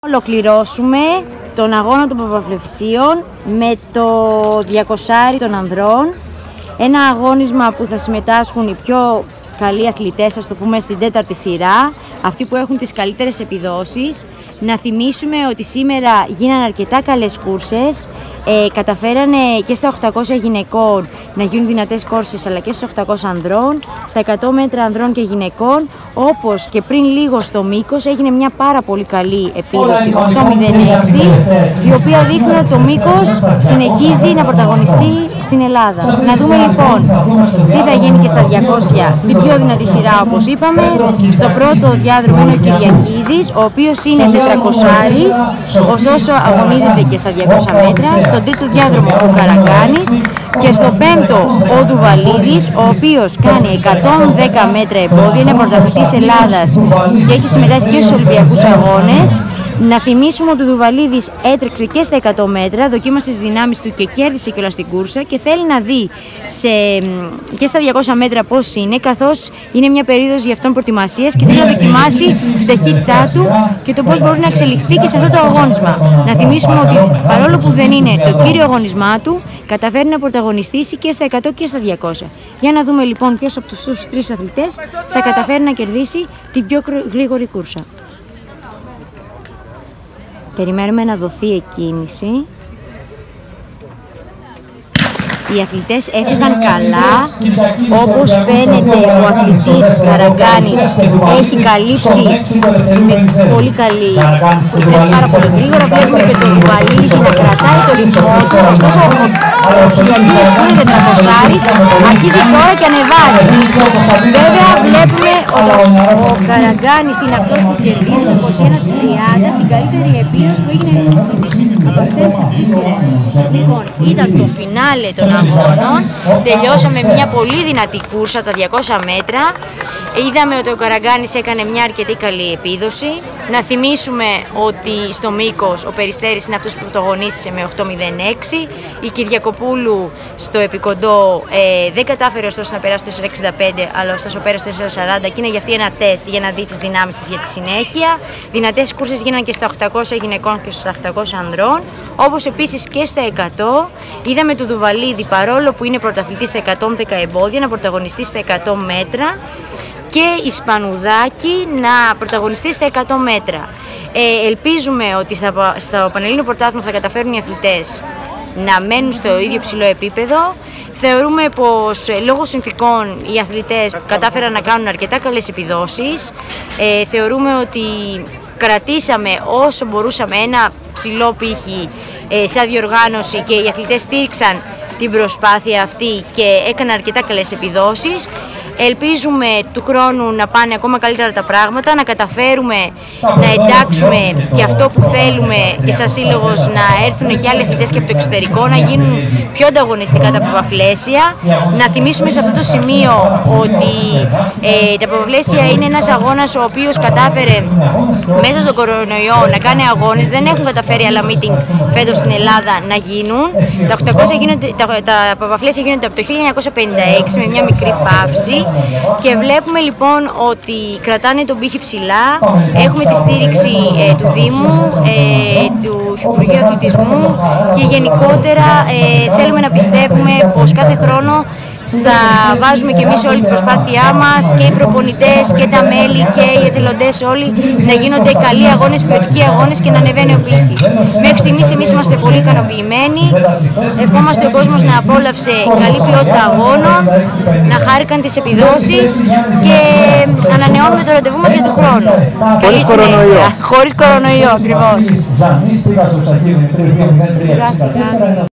Ολοκληρώσουμε τον αγώνα των παπαβλευσίων με το 200 των ανδρών. Ένα αγώνισμα που θα συμμετάσχουν οι πιο καλοί αθλητές, ας το πούμε, στην τέταρτη σειρά, αυτοί που έχουν τις καλύτερες επιδόσεις. Να θυμίσουμε ότι σήμερα γίνανε αρκετά καλές κούρσες, καταφέρανε και στα 800 γυναικών να γίνουν δυνατές κούρσες, αλλά και στα 800 ανδρών, στα 100 μέτρα ανδρών και γυναικών, όπως και πριν λίγο στο μήκος έγινε μια πάρα πολύ καλή επίδοση, 8.06, η οποία δείχνει ότι το μήκος συνεχίζει να πρωταγωνιστεί στην Ελλάδα. Να δούμε λοιπόν τι θα γίνει και στα 200, στην πιο δυνατή σειρά, όπως είπαμε. Στο πρώτο διάδρομο είναι ο Κυριακίδης, ο οποίος είναι 400, ωστόσο αγωνίζεται και στα 200 μέτρα. Στον τρίτο διάδρομο ο Καραγκάνης και στο πέμπτο ο Δουβαλίδης, ο οποίος κάνει 110 μέτρα εμπόδια, είναι πρωταθλητής Ελλάδας και έχει συμμετάσχει και στους Ολυμπιακούς Αγώνες. Να θυμίσουμε ότι ο Δουβαλίδης έτρεξε και στα 100 μέτρα, δοκίμασε τις δυνάμεις του και κέρδισε κιόλας την κούρσα και θέλει να δει και στα 200 μέτρα πώς είναι, καθώς είναι μια περίοδος για αυτόν προετοιμασίας και θέλει να δοκιμάσει την ταχύτητά του και το πώς μπορεί να εξελιχθεί και σε αυτό το αγώνισμα. Να θυμίσουμε ότι παρόλο που δεν είναι το κύριο αγωνισμά του, καταφέρει να πρωταγωνιστήσει και στα 100 και στα 200. Για να δούμε λοιπόν ποιος από τους τρεις αθλητές θα καταφέρει να κερδίσει την πιο γρήγορη κούρσα. Περιμένουμε να δοθεί εκκίνηση. Οι αθλητές έφυγαν καλά. Όπως φαίνεται, ο αθλητής Καραγκάνης έχει καλύψει με πολύ καλή, πάρα πολύ γρήγορα. Βλέπουμε και τον Δουβαλίδη να κρατάει το ρυθμό του. Ωστόσο, ο Κυριακίδης που είναι 400 αρχίζει τώρα και ανεβάζει. Βέβαια, βλέπουμε ότι ο Καραγκάνης είναι αυτός που κερδίζει με 21-30 την καλύτερη επίδοση που έγινε από αυτές τις τρεις σειρές. Λοιπόν, ήταν το φινάλε των αγώνων. Τελειώσαμε μια πολύ δυνατή κούρσα τα 200 μέτρα. Είδαμε ότι ο Καραγκάνης έκανε μια αρκετή καλή επίδοση. Να θυμίσουμε ότι στο μήκος ο Περιστέρης είναι αυτός που πρωταγωνίστησε με 8.06. Η Κυριακοπούλου στο επικοντό δεν κατάφερε ωστόσο να περάσει το 4.65, αλλά ωστόσο πέρασε το 4.40 και είναι για αυτή ένα τεστ για να δει τις δυνάμεις της για τη συνέχεια. Δυνατές κούρσες γίνανε και στα 800 γυναικών και στα 800 ανδρών, όπως επίσης και στα 100. Είδαμε τον Δουβαλίδη, παρόλο που είναι πρωταθλητής στα 110 εμπόδια, να πρωταγωνιστεί στα 100 μέτρα και η Σπανουδάκη να πρωταγωνιστεί στα 100 μέτρα. Ελπίζουμε ότι στο Πανελλήνιο Πρωτάθλημα θα καταφέρουν οι αθλητές να μένουν στο ίδιο ψηλό επίπεδο. Θεωρούμε πως λόγω συνθηκών οι αθλητές κατάφεραν να κάνουν αρκετά καλές επιδόσεις. Θεωρούμε ότι κρατήσαμε όσο μπορούσαμε ένα ψηλό πύχη σαν διοργάνωση και οι αθλητές στήριξαν την προσπάθεια αυτή και έκαναν αρκετά καλές επιδόσεις. Ελπίζουμε του χρόνου να πάνε ακόμα καλύτερα τα πράγματα, να καταφέρουμε να εντάξουμε και αυτό που θέλουμε και σαν σύλλογος, να έρθουν και άλλοι αθλητές και από το εξωτερικό, να γίνουν πιο ανταγωνιστικά τα παπαφλέσια. Να θυμίσουμε σε αυτό το σημείο ότι τα παπαφλέσια είναι ένας αγώνας ο οποίος κατάφερε μέσα στον κορονοϊό να κάνει αγώνες. Δεν έχουν καταφέρει άλλα meeting φέτος στην Ελλάδα να γίνουν. Τα παπαφλέσια γίνονται από το 1956 με μια μικρή παύση. Και βλέπουμε λοιπόν ότι κρατάνε τον πύχη ψηλά. Έχουμε τη στήριξη του Δήμου, του Υπουργείου Αθλητισμού και γενικότερα θέλουμε να πιστεύουμε πως κάθε χρόνο θα βάζουμε και εμείς όλη την προσπάθειά μας, και οι προπονητές και τα μέλη και οι εθελοντές όλοι, να γίνονται καλοί αγώνες, ποιοτικοί αγώνες και να ανεβαίνει ο πύχης. Μέχρι στιγμής εμείς είμαστε πολύ ικανοποιημένοι. Ευχόμαστε ο κόσμος να απόλαυσε καλή ποιότητα αγώνων, να χάρηκαν τις επιδόσεις και ανανεώνουμε το ραντεβού μας για του χρόνου. Καλή συνέχεια. Χωρίς κορονοϊό, ακριβώς.